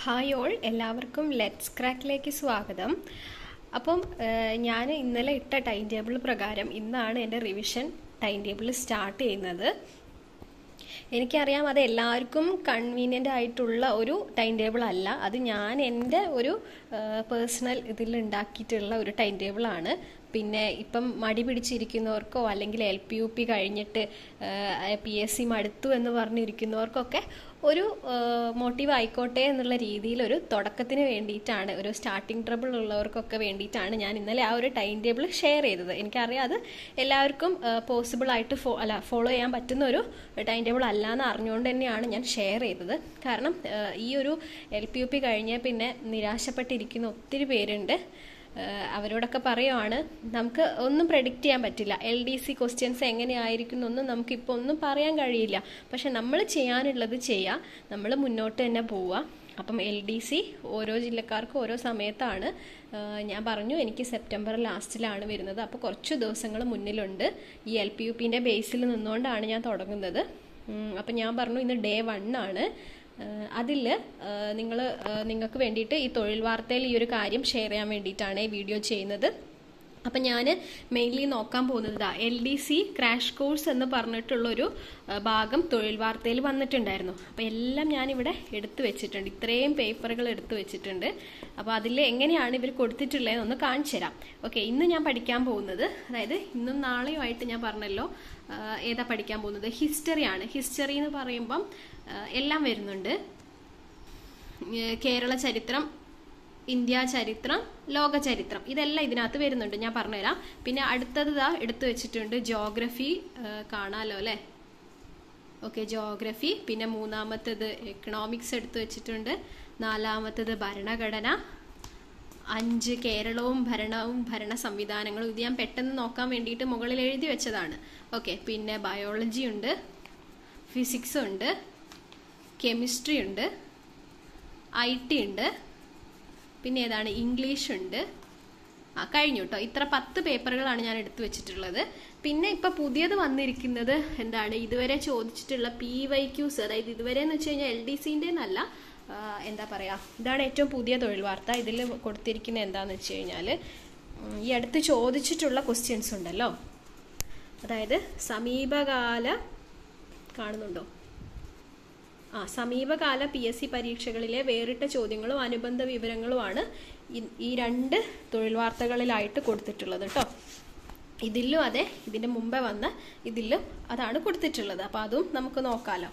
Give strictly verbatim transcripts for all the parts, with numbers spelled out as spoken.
Hi all, എല്ലാവർക്കും let's ക്രാക്കിലേക്ക് സ്വാഗതം. അപ്പം ഞാൻ ഇന്നലെ ഇട്ട ടൈം ടേബിൾ പ്രകാരം ഇന്നാണ് എൻ്റെ റിവിഷൻ ടൈം ടേബിൾ സ്റ്റാർട്ട് ചെയ്യുന്നത്. എനിക്കറിയാം അത് എല്ലാവർക്കും കൺവീനിയൻ്റ് ആയിട്ടുള്ള ഒരു ടൈം ടേബിൾ അല്ല. അത് ഞാൻ എൻ്റെ ഒരു പേഴ്സണൽ ഇതിൽ ഉണ്ടാക്കിയിട്ടുള്ള ഒരു ടൈം ടേബിളാണ്. പിന്നെ ഇപ്പം മടി പിടിച്ചിരിക്കുന്നവർക്കോ അല്ലെങ്കിൽ എൽ പി യു പി കഴിഞ്ഞിട്ട് പി എസ് സി മടുത്തു എന്ന് പറഞ്ഞിരിക്കുന്നവർക്കൊക്കെ ഒരു മോട്ടീവ് ആയിക്കോട്ടെ എന്നുള്ള രീതിയിൽ ഒരു തുടക്കത്തിന് വേണ്ടിയിട്ടാണ്, ഒരു സ്റ്റാർട്ടിങ് ട്രബിൾ ഉള്ളവർക്കൊക്കെ വേണ്ടിയിട്ടാണ് ഞാൻ ഇന്നലെ ആ ഒരു ടൈം ടേബിൾ ഷെയർ ചെയ്തത്. എനിക്കറിയാം അത് എല്ലാവർക്കും പോസിബിൾ ആയിട്ട് ഫോ അല്ല ഫോളോ ചെയ്യാൻ പറ്റുന്ന ഒരു ടൈം ടേബിൾ അല്ല എന്ന് അറിഞ്ഞുകൊണ്ട് തന്നെയാണ് ഞാൻ ഷെയർ ചെയ്തത്. കാരണം ഈ ഒരു എൽ പി യു പി കഴിഞ്ഞ് പിന്നെ നിരാശപ്പെട്ടിരിക്കുന്ന ഒത്തിരി പേരുണ്ട്. അവരോടൊക്കെ പറയുവാണ്, നമുക്ക് ഒന്നും പ്രെഡിക്റ്റ് ചെയ്യാൻ പറ്റില്ല. എൽ ഡി സി ക്വസ്റ്റ്യൻസ് എങ്ങനെയായിരിക്കും എന്നൊന്നും നമുക്കിപ്പോൾ ഒന്നും പറയാൻ കഴിയില്ല. പക്ഷെ നമ്മൾ ചെയ്യാനുള്ളത് ചെയ്യുക, നമ്മൾ മുന്നോട്ട് തന്നെ പോവുക. അപ്പം എൽ ഡി സി ഓരോ ജില്ലക്കാർക്കും ഓരോ സമയത്താണ്. ഞാൻ പറഞ്ഞു എനിക്ക് സെപ്റ്റംബർ ലാസ്റ്റിലാണ് വരുന്നത്. അപ്പോൾ കുറച്ച് ദിവസങ്ങൾ മുന്നിലുണ്ട്. ഈ എൽ പി യു പിൻ്റെ ബേസിൽ നിന്നുകൊണ്ടാണ് ഞാൻ തുടങ്ങുന്നത്. അപ്പം ഞാൻ പറഞ്ഞു ഇന്ന് ഡേ വൺ ആണ്. അതിൽ നിങ്ങൾ നിങ്ങൾക്ക് വേണ്ടിയിട്ട് ഈ തൊഴിൽ വാർത്തയിൽ ഈ ഒരു കാര്യം ഷെയർ ചെയ്യാൻ വേണ്ടിയിട്ടാണ് ഈ വീഡിയോ ചെയ്യുന്നത്. അപ്പം ഞാൻ മെയിൻലി നോക്കാൻ പോകുന്നത് L D C crash course എന്ന് പറഞ്ഞിട്ടുള്ളൊരു ഭാഗം തൊഴിൽ വാർത്തയിൽ വന്നിട്ടുണ്ടായിരുന്നു. അപ്പോൾ എല്ലാം ഞാനിവിടെ എടുത്തു വെച്ചിട്ടുണ്ട്. ഇത്രയും പേപ്പറുകൾ എടുത്തു വെച്ചിട്ടുണ്ട്. അപ്പോൾ അതിൽ എങ്ങനെയാണ് ഇവർ കൊടുത്തിട്ടുള്ളതെന്ന് ഒന്ന് കാണിച്ചു തരാം. ഓക്കെ, ഇന്ന് ഞാൻ പഠിക്കാൻ പോകുന്നത്, അതായത് ഇന്നും നാളെയുമായിട്ട് ഞാൻ പറഞ്ഞല്ലോ ഏതാ പഠിക്കാൻ പോകുന്നത്, ഹിസ്റ്ററിയാണ്. ഹിസ്റ്ററി എന്ന് പറയുമ്പം എല്ലാം വരുന്നുണ്ട്. കേരള ചരിത്രം, ഇന്ത്യ ചരിത്രം, ലോക ചരിത്രം, ഇതെല്ലാം ഇതിനകത്ത് വരുന്നുണ്ട്. ഞാൻ പറഞ്ഞുതരാം. പിന്നെ അടുത്തത് ഇതാ എടുത്തു വെച്ചിട്ടുണ്ട് ജോഗ്രഫി, കാണാലോ അല്ലേ? Okay, geography. പിന്നെ മൂന്നാമത്തേത് എക്കണോമിക്സ് എടുത്തു വെച്ചിട്ടുണ്ട്. നാലാമത്തേത് ഭരണഘടന. അഞ്ച് കേരളവും ഭരണവും ഭരണ സംവിധാനങ്ങളും. ഇത് ഞാൻ പെട്ടെന്ന് നോക്കാൻ വേണ്ടിയിട്ട് മുകളിൽ എഴുതി വെച്ചതാണ്. ഓക്കെ, പിന്നെ ബയോളജി ഉണ്ട്, ഫിസിക്സ് ഉണ്ട്, കെമിസ്ട്രി ഉണ്ട്, ഐ ടി ഉണ്ട്, പിന്നെ ഏതാണ് ഇംഗ്ലീഷ് ഉണ്ട്. ആ കഴിഞ്ഞു കേട്ടോ. ഇത്ര പത്ത് പേപ്പറുകളാണ് ഞാൻ എടുത്തു വെച്ചിട്ടുള്ളത്. പിന്നെ ഇപ്പം പുതിയത് വന്നിരിക്കുന്നത് എന്താണ്, ഇതുവരെ ചോദിച്ചിട്ടുള്ള പി വൈ ക്യൂസ്, അതായത് ഇതുവരെ എന്ന് വെച്ച് കഴിഞ്ഞാൽ എൽ ഡി സിൻ്റെ എന്നല്ല, എന്താ പറയുക, ഇതാണ് ഏറ്റവും പുതിയ തൊഴിൽ വാർത്ത. ഇതിൽ കൊടുത്തിരിക്കുന്നത് എന്താണെന്ന് വെച്ച് കഴിഞ്ഞാൽ ഈ അടുത്ത് ചോദിച്ചിട്ടുള്ള ക്വസ്റ്റ്യൻസ് ഉണ്ടല്ലോ, അതായത് സമീപകാല കാണുന്നുണ്ടോ ആ സമീപകാല പി എസ് സി പരീക്ഷകളിലെ വേറിട്ട ചോദ്യങ്ങളും അനുബന്ധ വിവരങ്ങളുമാണ് ഈ രണ്ട് തൊഴിൽ വാർത്തകളിലായിട്ട് കൊടുത്തിട്ടുള്ളത് കേട്ടോ. ഇതിലും അതെ, ഇതിൻ്റെ മുമ്പേ വന്ന ഇതിലും അതാണ് കൊടുത്തിട്ടുള്ളത്. അപ്പോൾ അതും നമുക്ക് നോക്കാമല്ലോ.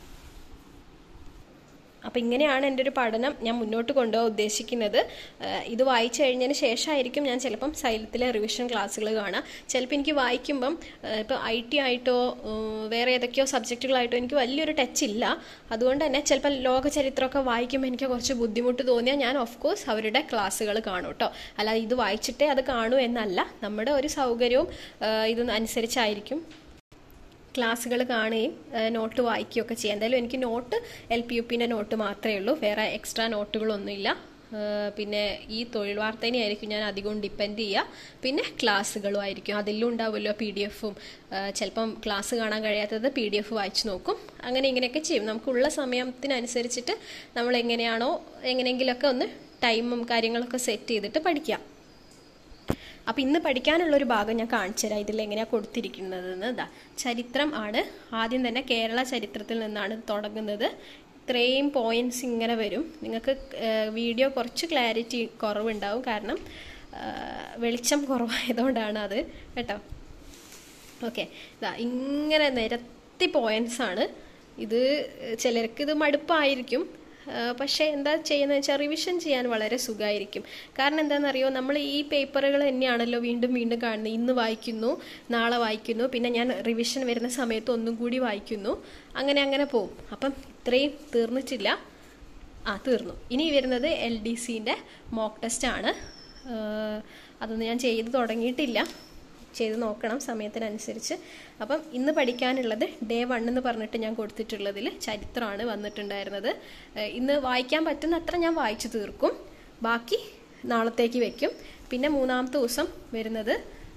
അപ്പം ഇങ്ങനെയാണ് എൻ്റെ ഒരു പഠനം ഞാൻ മുന്നോട്ട് കൊണ്ടുപോകാൻ ഉദ്ദേശിക്കുന്നത്. ഇത് വായിച്ചു കഴിഞ്ഞതിന് ശേഷമായിരിക്കും ഞാൻ ചിലപ്പം സൈലത്തിലെ റിവിഷൻ ക്ലാസ്സുകൾ കാണാം. ചിലപ്പോൾ എനിക്ക് വായിക്കുമ്പം ഇപ്പോൾ ഐ ടി ആയിട്ടോ വേറെ ഏതൊക്കെയോ സബ്ജക്റ്റുകളായിട്ടോ എനിക്ക് വലിയൊരു ടച്ച് ഇല്ല. അതുകൊണ്ട് തന്നെ ചിലപ്പോൾ ലോക ചരിത്രമൊക്കെ വായിക്കുമ്പോൾ എനിക്ക് കുറച്ച് ബുദ്ധിമുട്ട് തോന്നിയാൽ ഞാൻ ഓഫ് കോഴ്സ് അവരുടെ ക്ലാസ്സുകൾ കാണും കേട്ടോ. അല്ലാതെ ഇത് വായിച്ചിട്ടേ അത് കാണൂ എന്നല്ല, നമ്മുടെ ഒരു സൗകര്യവും ഇതൊന്നനുസരിച്ചായിരിക്കും ക്ലാസ്സുകൾ കാണുകയും നോട്ട് വായിക്കുകയൊക്കെ ചെയ്യാം. എന്തായാലും എനിക്ക് നോട്ട് എൽ പി യു പിൻ്റെ നോട്ട് മാത്രമേ ഉള്ളൂ, വേറെ എക്സ്ട്രാ നോട്ടുകളൊന്നുമില്ല. പിന്നെ ഈ തൊഴിൽ വാർത്തേനെ ആയിരിക്കും ഞാൻ അധികവും ഡിപ്പെൻഡ് ചെയ്യുക. പിന്നെ ക്ലാസ്സുകളും ആയിരിക്കും, അതിലും ഉണ്ടാവുമല്ലോ പി ഡി എഫും. ചിലപ്പം ക്ലാസ് കാണാൻ കഴിയാത്തത് പി ഡി എഫ് വായിച്ചു നോക്കും. അങ്ങനെ ഇങ്ങനെയൊക്കെ ചെയ്യും. നമുക്കുള്ള സമയത്തിനനുസരിച്ചിട്ട് നമ്മൾ എങ്ങനെയാണോ എങ്ങനെയെങ്കിലുമൊക്കെ ഒന്ന് ടൈമും കാര്യങ്ങളൊക്കെ സെറ്റ് ചെയ്തിട്ട് പഠിക്കാം. അപ്പം ഇന്ന് പഠിക്കാനുള്ളൊരു ഭാഗം ഞാൻ കാണിച്ചു തരാം. ഇതിൽ എങ്ങനെയാണ് കൊടുത്തിരിക്കുന്നതെന്ന്. ഇതാ ചരിത്രം ആണ്. ആദ്യം തന്നെ കേരള ചരിത്രത്തിൽ നിന്നാണ് തുടങ്ങുന്നത്. ഇത്രയും പോയിന്റ്സ് ഇങ്ങനെ വരും. നിങ്ങൾക്ക് വീഡിയോ കുറച്ച് ക്ലാരിറ്റി കുറവുണ്ടാവും, കാരണം വെളിച്ചം കുറവായതുകൊണ്ടാണ് അത് കേട്ടോ. ഓക്കെ, ഇതാ ഇങ്ങനെ നിരത്തി പോയിന്റ്സ് ആണ്. ഇത് ചിലർക്ക് ഇത് മടുപ്പായിരിക്കും, പക്ഷേ എന്താ ചെയ്യുന്നത് വെച്ചാൽ റിവിഷൻ ചെയ്യാൻ വളരെ സുഖമായിരിക്കും. കാരണം എന്താണെന്നറിയോ, നമ്മൾ ഈ പേപ്പറുകൾ തന്നെയാണല്ലോ വീണ്ടും വീണ്ടും കാണുന്നത്. ഇന്ന് വായിക്കുന്നു, നാളെ വായിക്കുന്നു, പിന്നെ ഞാൻ റിവിഷൻ വരുന്ന സമയത്ത് ഒന്നും കൂടി വായിക്കുന്നു, അങ്ങനെ അങ്ങനെ പോവും. അപ്പം ഇത്രയും തീർന്നിട്ടില്ല. ആ തീർന്നു. ഇനി വരുന്നത് എൽ ഡി സിൻ്റെ മോക്ക് ടെസ്റ്റ് ആണ്. അതൊന്നും ഞാൻ ചെയ്ത് തുടങ്ങിയിട്ടില്ല, ചെയ്ത് നോക്കണം സമയത്തിനനുസരിച്ച്. അപ്പം ഇന്ന് പഠിക്കാനുള്ളത് ഡേ വൺ എന്ന് പറഞ്ഞിട്ട് ഞാൻ കൊടുത്തിട്ടുള്ളതിൽ ചരിത്രമാണ് വന്നിട്ടുണ്ടായിരുന്നത്. ഇന്ന് വായിക്കാൻ പറ്റുന്ന അത്ര ഞാൻ വായിച്ചു തീർക്കും, ബാക്കി നാളത്തേക്ക് വെക്കും. പിന്നെ മൂന്നാമത്തെ ദിവസം വരുന്നത്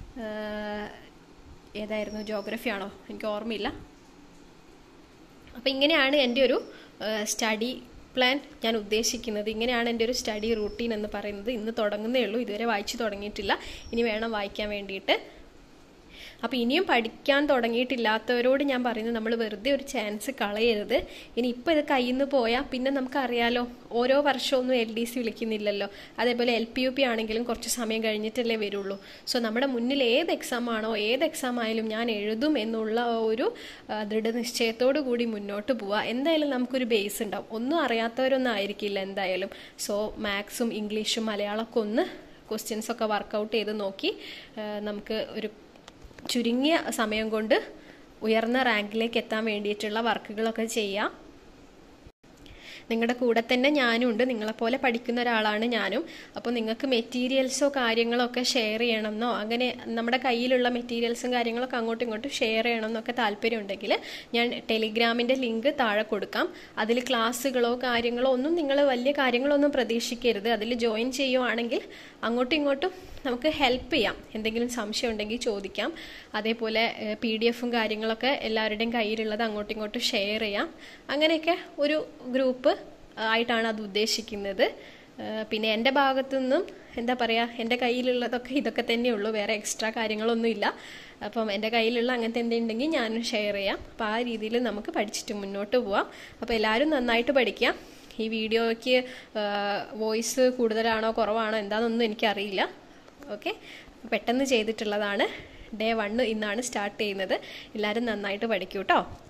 ഏതായിരുന്നു, ജോഗ്രഫി ആണോ, എനിക്ക് ഓർമ്മയില്ല. അപ്പം ഇങ്ങനെയാണ് എൻ്റെ ഒരു സ്റ്റഡി പ്ലാൻ ഞാൻ ഉദ്ദേശിക്കുന്നത്. ഇങ്ങനെയാണ് എൻ്റെ ഒരു സ്റ്റഡി റൂട്ടീൻ എന്ന് പറയുന്നത്. ഇന്ന് തുടങ്ങുന്നേ ഉള്ളൂ, ഇതുവരെ വായിച്ചു തുടങ്ങിയിട്ടില്ല, ഇനി വേണം വായിക്കാൻ വേണ്ടിയിട്ട്. അപ്പോൾ ഇനിയും പഠിക്കാൻ തുടങ്ങിയിട്ടില്ലാത്തവരോട് ഞാൻ പറയുന്നത്, നമ്മൾ വെറുതെ ഒരു ചാൻസ് കളയരുത്. ഇനി ഇപ്പോൾ ഇത് കയ്യിൽ നിന്ന് പോയാൽ പിന്നെ നമുക്കറിയാലോ, ഓരോ വർഷമൊന്നും എൽ ഡി സി വിളിക്കുന്നില്ലല്ലോ. അതേപോലെ എൽ പി യു പി ആണെങ്കിലും കുറച്ച് സമയം കഴിഞ്ഞിട്ടല്ലേ വരുള്ളൂ. സോ നമ്മുടെ മുന്നിൽ ഏത് എക്സാം ആണോ, ഏത് എക്സാം ആയാലും ഞാൻ എഴുതും എന്നുള്ള ഒരു ദൃഢനിശ്ചയത്തോടു കൂടി മുന്നോട്ട് പോവുക. എന്തായാലും നമുക്കൊരു ബേസ് ഉണ്ടാവും. ഒന്നും അറിയാത്തവരൊന്നും ആയിരിക്കില്ല എന്തായാലും. സോ മാത്സും ഇംഗ്ലീഷും മലയാളമൊക്കെ ഒന്ന് ക്വസ്റ്റ്യൻസൊക്കെ വർക്കൗട്ട് ചെയ്ത് നോക്കി നമുക്ക് ഒരു ചുരുങ്ങിയ സമയം കൊണ്ട് ഉയർന്ന റാങ്കിലേക്ക് എത്താൻ വേണ്ടിയിട്ടുള്ള വർക്കുകളൊക്കെ ചെയ്യാം. നിങ്ങളുടെ കൂടെ തന്നെ ഞാനും ഉണ്ട്, നിങ്ങളെപ്പോലെ പഠിക്കുന്ന ഒരാളാണ് ഞാനും. അപ്പോൾ നിങ്ങൾക്ക് മെറ്റീരിയൽസോ കാര്യങ്ങളോ ഒക്കെ ഷെയർ ചെയ്യണമെന്നോ, അങ്ങനെ നമ്മുടെ കയ്യിലുള്ള മെറ്റീരിയൽസും കാര്യങ്ങളൊക്കെ അങ്ങോട്ടും ഇങ്ങോട്ടും ഷെയർ ചെയ്യണമെന്നൊക്കെ താല്പര്യമുണ്ടെങ്കിൽ ഞാൻ ടെലിഗ്രാമിൻ്റെ ലിങ്ക് താഴെ കൊടുക്കാം. അതിൽ ക്ലാസ്സുകളോ കാര്യങ്ങളോ ഒന്നും നിങ്ങൾ വലിയ കാര്യങ്ങളൊന്നും പ്രതീക്ഷിക്കരുത്. അതിൽ ജോയിൻ ചെയ്യുവാണെങ്കിൽ അങ്ങോട്ടും ഇങ്ങോട്ടും നമുക്ക് ഹെൽപ്പ് ചെയ്യാം. എന്തെങ്കിലും സംശയം ഉണ്ടെങ്കിൽ ചോദിക്കാം. അതേപോലെ പി ഡി എഫും കാര്യങ്ങളൊക്കെ എല്ലാവരുടെയും കയ്യിലുള്ളത് അങ്ങോട്ടും ഇങ്ങോട്ടും ഷെയർ ചെയ്യാം. അങ്ങനെയൊക്കെ ഒരു ഗ്രൂപ്പ് ആയിട്ടാണ് അത് ഉദ്ദേശിക്കുന്നത്. പിന്നെ എൻ്റെ ഭാഗത്തു നിന്നും എന്താ പറയുക, എൻ്റെ കയ്യിലുള്ളതൊക്കെ ഇതൊക്കെ തന്നെയുള്ളൂ, വേറെ എക്സ്ട്രാ കാര്യങ്ങളൊന്നുമില്ല. അപ്പം എൻ്റെ കയ്യിലുള്ള അങ്ങനത്തെ എന്തുണ്ടെങ്കിൽ ഞാനും ഷെയർ ചെയ്യാം. അപ്പോൾ ആ രീതിയിൽ നമുക്ക് പഠിച്ചിട്ട് മുന്നോട്ട് പോവാം. അപ്പോൾ എല്ലാവരും നന്നായിട്ട് പഠിക്കുക. ഈ വീഡിയോയ്ക്ക് വോയിസ് കൂടുതലാണോ കുറവാണോ എന്താണെന്നൊന്നും എനിക്കറിയില്ല. ഓക്കെ, പെട്ടെന്ന് ചെയ്തിട്ടുള്ളതാണ്. ഡേ വണ്ണ് ഇന്നാണ് സ്റ്റാർട്ട് ചെയ്യുന്നത്. എല്ലാവരും നന്നായിട്ട് പഠിക്കൂ കേട്ടോ.